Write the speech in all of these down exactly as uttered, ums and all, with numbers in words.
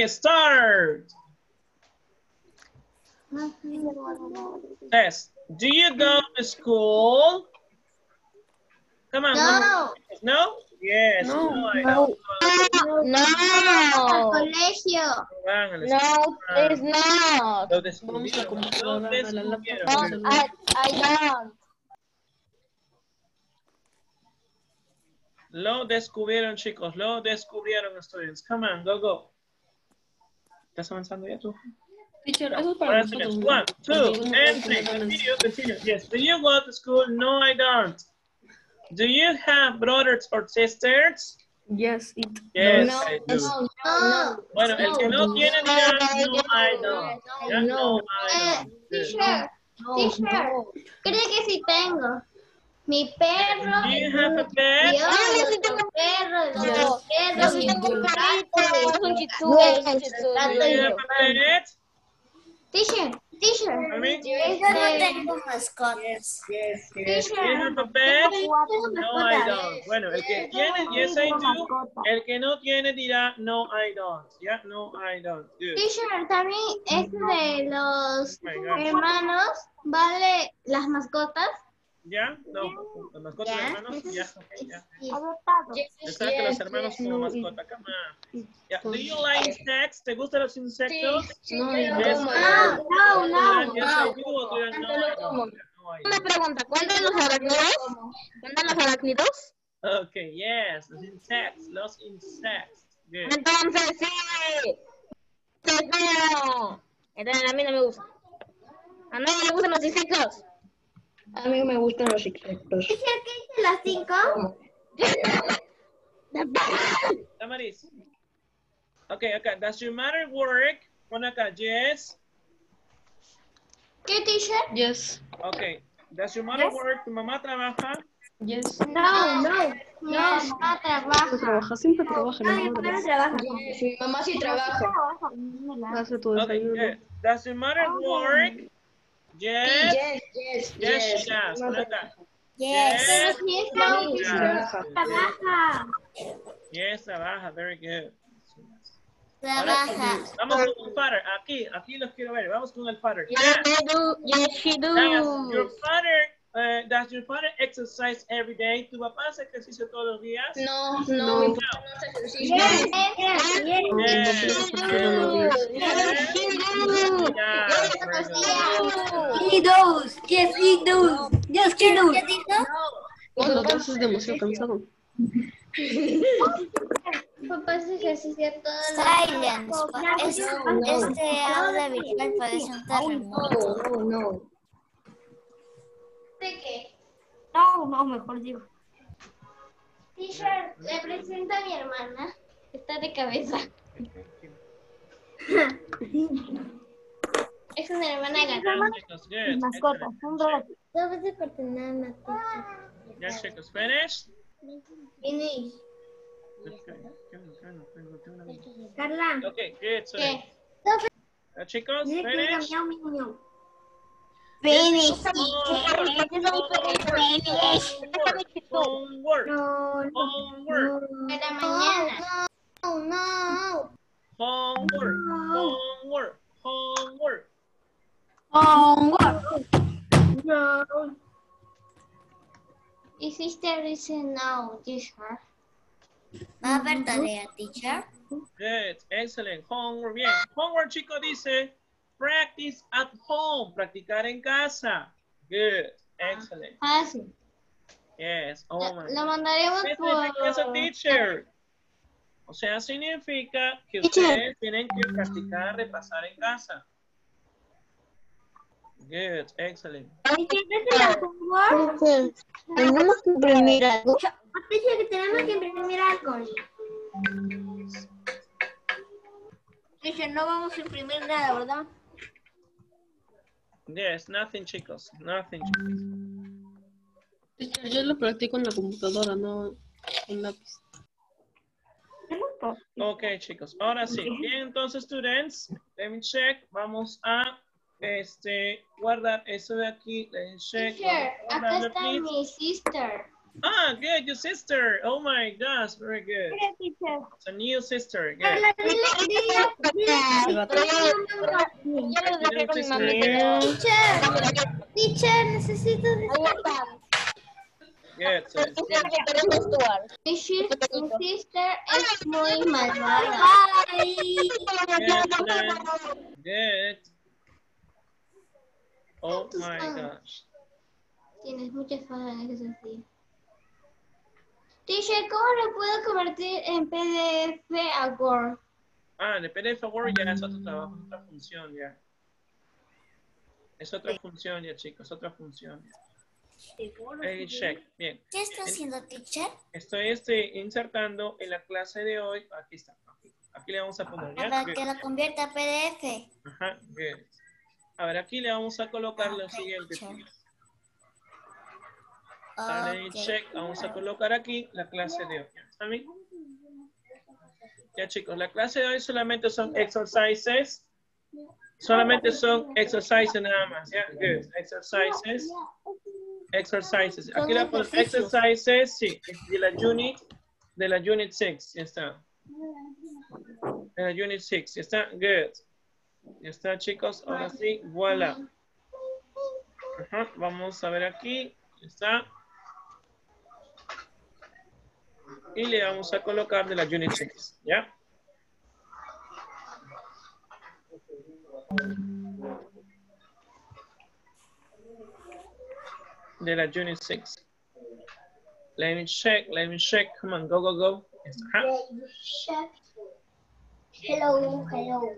Okay, start. Test. Do you go to school? Come on. No. No? Yes. No, No. I no. don't. No. Al No. colegio. Van a la No, escuela. it's not. Lo Vamos a la descubrieron. Lo computadora, a la laptop. descubrieron. No, al celular. I, I don't. Lo descubrieron, chicos. Lo descubrieron, students. Come on, go, go. ¿Estás avanzando ya tú? Teacher, eso es para Ahora nosotros, students. ¿no? One, Porque two, yo no and puedo three. poner ganas. Continue, continue. Yes. Do you go to school? No, I don't. Do you have brothers or sisters? Yes, it Yes, No, I do. no, No. Bueno, el que no tiene dirá, no, I don't. Ya, no, I Eh, don't. Good. teacher, no, teacher, no. creo que sí tengo. Mi perro, Do you have a pet? Dios, otro perro, el otro perro, mi gato, Es un mi chitú, es un chitú. gato Do y you mi have a pet? Teacher, teacher. Mami? Este, mascotas. Do you have a pet? No, I don't. Bueno, el que tiene, yes, I do. El que no tiene dirá, no, I don't. Ya, no, I don't. Good. Teacher, también este de los Oh my God. hermanos, ¿vale las mascotas? ¿Ya? No. Las mascotas de Ya. hermanos. Ya, ok, ya. Adoptados. Exacto, los hermanos como mascota. Come on. Ya. Do you like insects? ¿Te gustan los insectos? No, Yes, no, No, no, no. Yes, I do. O tú dirás, no, I don't. No, I Una don't. pregunta, ¿cuentan los arácnidos? ¿Cuentan los arácnidos? Okay, yes, los insects, los insects. Good. Entonces sí. Entonces no. Entonces a mí no me gusta. A mí no me gustan los insectos. a mí me gustan los insectos. ¿Es el que dice las cinco? Tamaris. Okay, acá. Does your mother work? Pon acá, yes. ¿Qué, teacher? Yes, Okay. Does your mother Yes. work? ¿Tu mamá trabaja? yes. No, no. Mi mamá Siempre trabaja. trabaja, siempre trabaja. No, la mi madre. mamá trabaja. Mi mamá sí trabaja. Hace tu Okay, desayuno. good. Does your mother work? Yes. Yes, yes, Yes, she yes. does. Pon acá. Yes. Yes. Pero si esta Sí, teacher trabaja. trabaja. Yes, trabaja. Very good. Trabaja. Vamos con el father. Aquí, aquí los quiero ver. Vamos con el father. Yes, Yes. I do. Yes, she Does your do. father, uh, does your father exercise every day? ¿Tu papá hace ejercicio todos los días? No, No. no, mi papá no hace ejercicio. Yes, yes, yes. No, mi papá Yes. hace todos los días. Yes, she do. Yeah, very good. He does. Yes, he does. Yes, he does. Pero tú estás demasiado cansado. Papá hace ejercicio todos los Silence. días. Es- Este audio virtual parece un terremoto. No, no, no. ¿De qué? No, no, mejor digo. Teacher, le presento a mi hermana. Está de cabeza. Es una hermana ganada. Chicos, good. Mascota, Excellent. un rato. Dos veces por tener una teacher. Yes, chicos, finished? Finish. Okay. Carla. Okay, good. So, ¿Qué? uh, chicos, finished? Finish. Homework. No, no. Homework. Para mañana. No, no. Homework. Homework. Homework. No. Hiciste dice no, teacher. ¿Va a haber tarea, teacher? Good. Excellent. Homework. Bien. Homework, chico, dice practice at home. Practicar en casa. Good. Excellent. Ah, sí. Yes. Oh Lo, my lo God. mandaremos ¿Qué por... significa eso, teacher? O sea, significa que Teacher. ustedes tienen que practicar, repasar en casa. Good. Excellent. ¿Hiciste la homework? Tenemos que imprimir algo. Dice que tenemos que imprimir algo. Teacher, no vamos a imprimir nada, ¿verdad? Yes. Nothing, chicos. Nothing, chicos. Teacher, yo lo practico en la computadora, no en lápiz. Ok, chicos. Ahora sí. Bien, entonces, students, let me check. Vamos a este, guardar eso de aquí. Let me check. Teacher, Vamos a acá guardarlo, está please. mi sister. Ah, good, your sister. Oh my gosh, very good. It's a new sister. Good. Teacher, teacher, necesito Good. So it's good. mi sis- mi sister es muy malvada. Good, friend. Good. Oh my gosh. Tienes muchas fallas en ese sentido. Teacher, ¿cómo lo puedo convertir en P D F a Word? Ah, en el P D F Word ya es otro trabajo, otra función ya. Es otra función ya, chicos, otra función ya. Hey, check. Bien. ¿Qué está haciendo, teacher? Estoy este, insertando en la clase de hoy. Aquí está. Aquí, aquí le vamos a poner. ¿ya? Para Good. que lo convierta a P D F. Ajá, good. A ver, aquí le vamos a colocar lo Ok, siguiente. teacher. chicos. Dale Ok. check. Vamos a colocar aquí la clase de hoy. ¿Ya está bien? Ya, chicos, la clase de hoy solamente son exercises. Solamente son exercises nada más. ¿Ya? Good. Exercises. Exercises. Aquí le ponemos exercises, sí, de la unit, de la unit seis, ya está. De la unit seis, ya está, good. Ya está, chicos, ahora sí, voilà. Ajá, vamos a ver aquí, ya está. Y le vamos a colocar de la unit seis, ¿ya? De la unit six. Let me check, let me check. Come on, go, go, go. Yes, uh-huh. Hello, hello.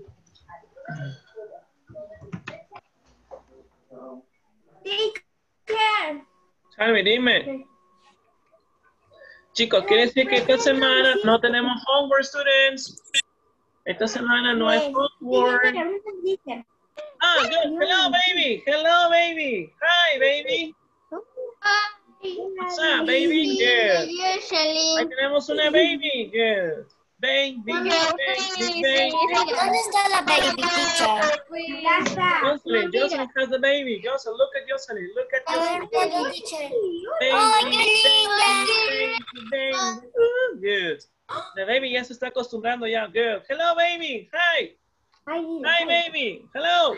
Teacher. Salve, dime. Chicos, quiere decir que esta semana no tenemos homework, students. Esta semana no hay homework. Ah, good. Hello, baby. Hello, baby. Hi, baby. What's up, baby? Good. Ahí tenemos una baby. Good. Baby, baby, baby. ¿Dónde está la baby, teacher? Jocelyn, Jocelyn has the baby. Jocelyn, look at Jocelyn. Look at A ver, Jocelyn. ¿cuándo, teacher? Baby, ¡Ay, qué baby, baby. Ooh, good. The baby ya se está acostumbrando ya. Good. Hello, baby. Hi. Hi, baby. Hello.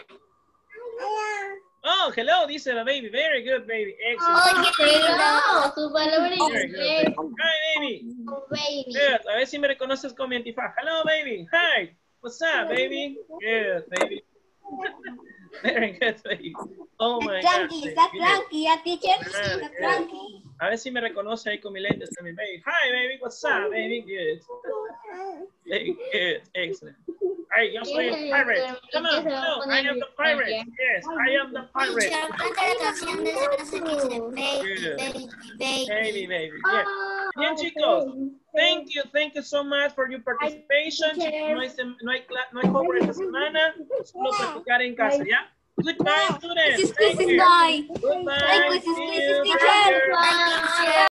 Oh, hello, dice la baby. Very good, baby. Excellent. ¡Ay, qué lindo! Tu palabra Very good, inglés. baby. Hi, baby. Baby. Good. A ver si me reconoces con mi antifaz. Hello, baby. Hi. What's up, baby? Good, baby. Very good, baby. Oh my God. Tranqui, está tranqui, ya, teacher. Ah, Está good. tranqui. A ver si me reconoce ahí con mis lentes también, baby. Hi, baby. What's up, baby? Good. Very good. Excellent. Hey, yo soy el pirate. Come on, no, I am the pirate. Yes, I am the pirate. Teacher, canta la canción de esa clase que dice baby, Good. baby, baby. Baby, baby. Yes. Bien, chicos. Thank you, thank you so much for your participation. Chicos, no hay, sem- no hay, cla- no hay homework esta semana. Solo practicar en casa, ¿ya? Goodbye, students. Thank you. Goodbye. See you. Teacher. Bye, teacher.